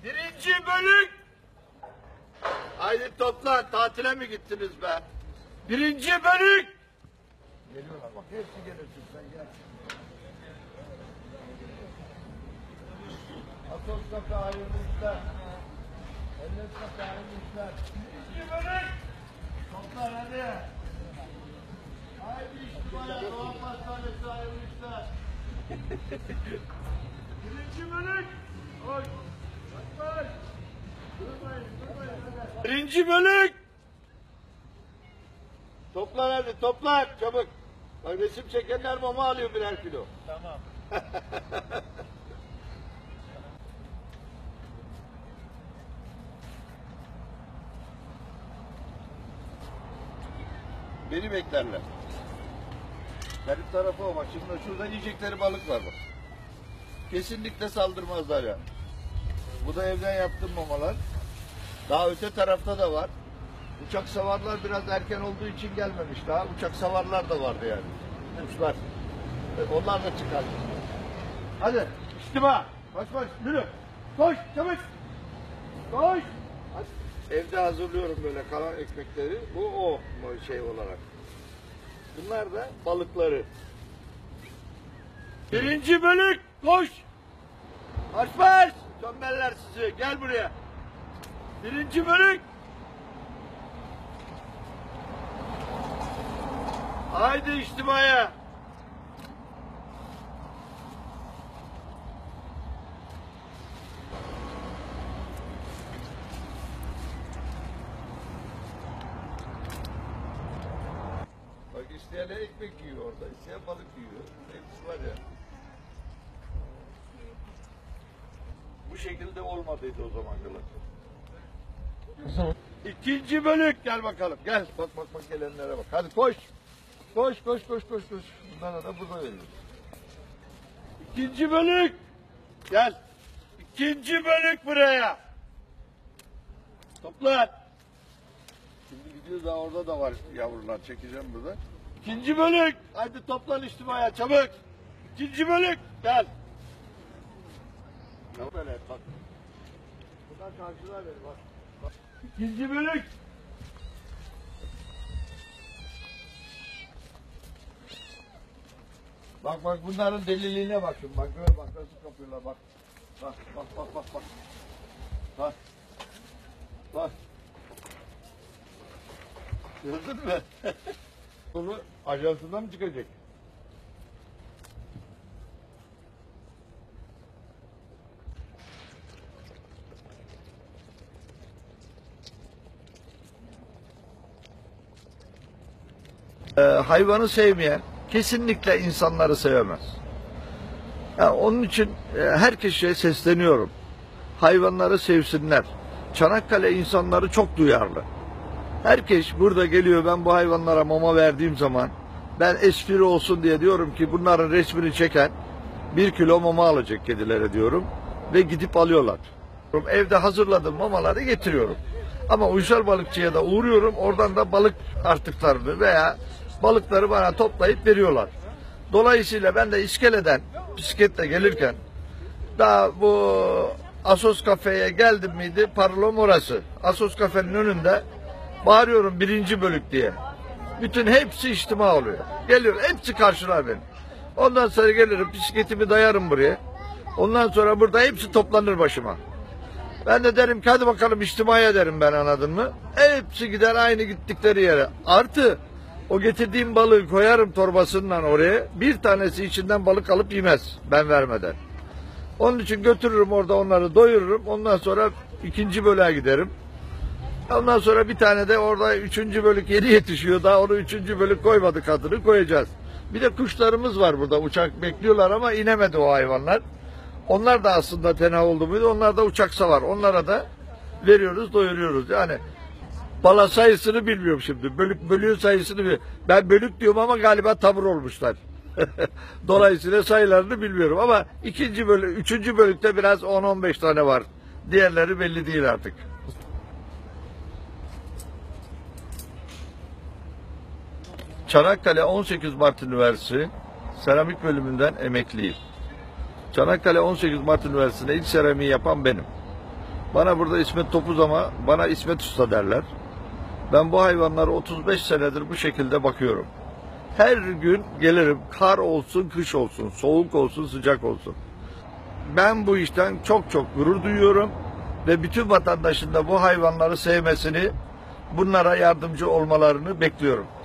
Birinci bölük. Haydi toplan. Tatile mi gittiniz be? Birinci bölük. Geliyorlar bak. Hepsi gelirsin sen gel. Atos kafe hayırlı işler. Ellet kafe hayırlı işler. Birinci bölük. Toplan hadi. Haydi İstima'ya Doğan Pastanesi hayırlı işler. Birinci bölük. Oy. Bak. Durmayın. Birinci bölük. Toplan hadi toplan çabuk. Bak resim çekenler mama alıyor birer kilo. Tamam. Beni beklerler. Benim tarafı o bak. Şimdi şurada yiyecekleri balık var bak. Kesinlikle saldırmazlar ya. Bu da evden yaptığım mamalar. Daha öte tarafta da var. Uçak savarlar biraz erken olduğu için gelmemiş daha. Uçak savarlar da vardı yani. Kuşlar. Onlar da çıkar. Hadi. İstima. Koş yürü. Koş çabuk. Koş. Hadi. Evde hazırlıyorum böyle kalan ekmekleri. Bu o şey olarak. Bunlar da balıkları. Birinci bölük. Koş. Marş. Tembeller sizi. Gel buraya. Birinci bölük. Haydi içtimaya. Bak isteyen ekmek yiyor orada, isteyen balık yiyor. Hepsi var ya. Bu şekilde olmadıydı o zaman kadar. İkinci bölük gel bakalım. Gel bak gelenlere bak. Hadi koş. Koş. Bunlara da burada veriyoruz. İkinci bölük. Gel. İkinci bölük buraya. Toplan. Şimdi gidiyoruz daha orada da var yavrular. Çekeceğim burada. İkinci bölük. Hadi toplan içtimaya çabuk. İkinci bölük. Gel. Ne böyle bak. Buradan karşılar beni bak. İkinci bölük. Bak bunların deliliğine bak şimdi. Bak böyle bak nasıl kapıyorlar bak. Bak. Gördün mü? Bunu ajansından mı çıkacak? Hayvanı sevmeyen kesinlikle insanları sevemez. Yani onun için herkese sesleniyorum. Hayvanları sevsinler. Çanakkale insanları çok duyarlı. Herkes burada geliyor, ben bu hayvanlara mama verdiğim zaman ben espri olsun diye diyorum ki bunların resmini çeken 1 kilo mama alacak kedilere diyorum ve gidip alıyorlar. Evde hazırladığım mamaları getiriyorum. Ama uysal balıkçıya da uğruyorum, oradan da balık artıklarını veya balıkları bana toplayıp veriyorlar. Dolayısıyla ben de iskeleden bisikletle gelirken daha bu Asos kafeye geldim miydi? Parlom orası. Asos kafenin önünde bağırıyorum birinci bölük diye. Bütün hepsi içtima oluyor. Geliyor, hepsi karşılar beni. Ondan sonra gelirim, bisikletimi dayarım buraya. Ondan sonra burada hepsi toplanır başıma. Ben de derim ki hadi bakalım içtimaya derim ben, anladın mı? Hepsi gider aynı gittikleri yere. Artı o getirdiğim balığı koyarım torbasından oraya. Bir tanesi içinden balık alıp yemez ben vermeden. Onun için götürürüm orada, onları doyururum. Ondan sonra ikinci bölüğe giderim. Ondan sonra bir tane de orada 3. bölük yeni yetişiyor. Daha onu 3. bölük koymadık, adını koyacağız. Bir de kuşlarımız var burada. Uçak bekliyorlar ama inemedi o hayvanlar. Onlar da aslında tenha oldu muydu? Onlar da uçak savar. Onlara da veriyoruz, doyuruyoruz. Yani bala sayısını bilmiyorum şimdi. Bölüğün sayısını bilmiyorum. Ben bölük diyorum ama galiba tabur olmuşlar. Dolayısıyla sayılarını bilmiyorum ama 2. bölük, 3. bölükte biraz 10-15 tane var. Diğerleri belli değil artık. Çanakkale 18 Mart Üniversitesi seramik bölümünden emekliyim. Çanakkale 18 Mart Üniversitesi'nde ilk seramiği yapan benim. Bana burada İsmet Topuz ama bana İsmet Usta derler. Ben bu hayvanlara 35 senedir bu şekilde bakıyorum. Her gün gelirim, kar olsun, kış olsun, soğuk olsun, sıcak olsun. Ben bu işten çok çok gurur duyuyorum ve bütün vatandaşın da bu hayvanları sevmesini, bunlara yardımcı olmalarını bekliyorum.